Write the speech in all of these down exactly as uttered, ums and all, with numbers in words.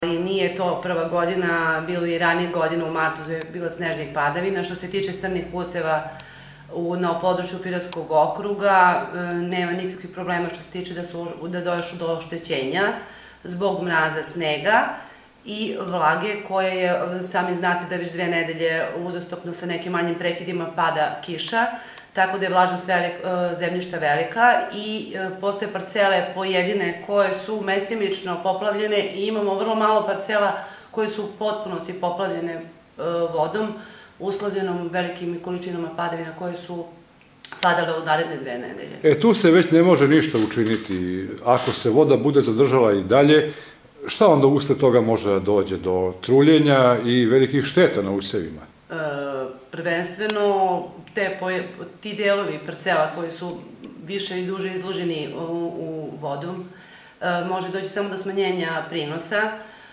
I nije to prva godina, bilo i ranije godina u martu je bila snežnih padavina. Što se tiče strnih useva na području Pirotskog okruga, nema nikakvih problema što se tiče da došlo do oštećenja zbog mraza, snega i vlage koje je, sami znate da već dve nedelje uzastopno sa nekim manjim prekidima pada kiša, tako da je vlažnost zemljišta velika i postoje parcele pojedine koje su mestimično poplavljene i imamo vrlo malo parcela koje su u potpunosti poplavljene vodom, uslovljenom velikim količinama padavina koje su padale u naredne dve nedelje. E, tu se već ne može ništa učiniti. Ako se voda bude zadržala i dalje, šta onda usled toga može da dođe do truljenja i velikih šteta na usevima? Prvenstveno, ti delovi parcela koji su više i duže izloženi u vodom, može doći samo do smanjenja prinosa,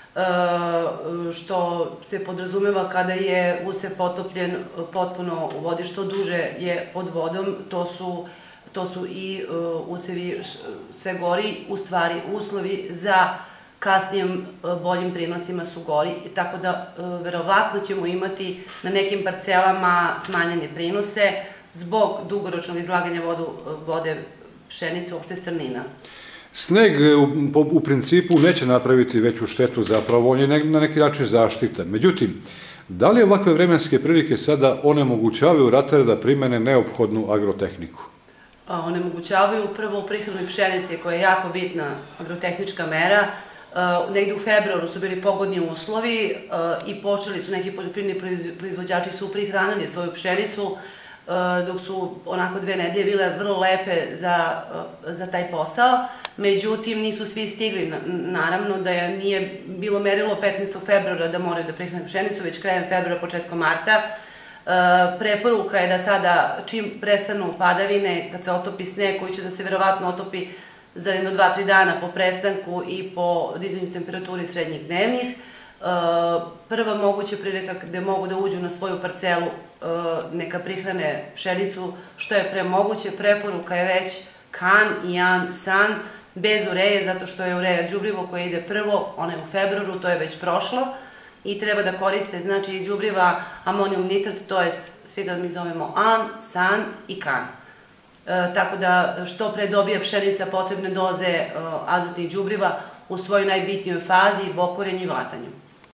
što se podrazumeva kada je usev potopljen potpuno u vodi, što duže je pod vodom, to su i usevi sve gori, u stvari uslovi za kasnijim boljim prinosima su gori, tako da verovatno ćemo imati na nekim parcelama smanjene prinose zbog dugoročnog izlaganja vode pšenice, uopšte strnina. Sneg u principu neće napraviti veću štetu, zapravo on je na neki način zaštitan. Međutim, da li ovakve vremenske prilike sada onemogućavaju ratare da primene neophodnu agrotehniku? Onemogućavaju prvo u prihrani pšenice koja je jako bitna agrotehnička mera. Negde u februaru su bili pogodni uslovi i počeli su neki poljoprivredni proizvođači su prihranili svoju pšenicu, dok su onako dve nedelje bile vrlo lepe za taj posao. Međutim, nisu svi stigli. Naravno da nije bilo merilo petnaestog februara da moraju da prihrane pšenicu, već krajem februara, početkom marta. Preporuka je da sada, čim prestanu padavine, kad se otopi sneg, koji će da se verovatno otopi za jedno dva, tri dana po prestanku i po dizanju temperaturi srednjih dnevnih, prva moguća prilika gde mogu da uđu na svoju parcelu neka prihrane pšenicu, što je pre moguće. Preporuka je već kan, jan, san, bez ureje, zato što je ureja đubrivo koje ide prvo, ona je u februaru, to je već prošlo, i treba da koriste, znači, đubriva amonijum nitrat, to jest, svi ga mi zovemo an, san i kan. Tako da što pre dobije pšenica potrebne doze azotnih đubriva u svojoj najbitnijoj fazi, bokorenju i vlatanju.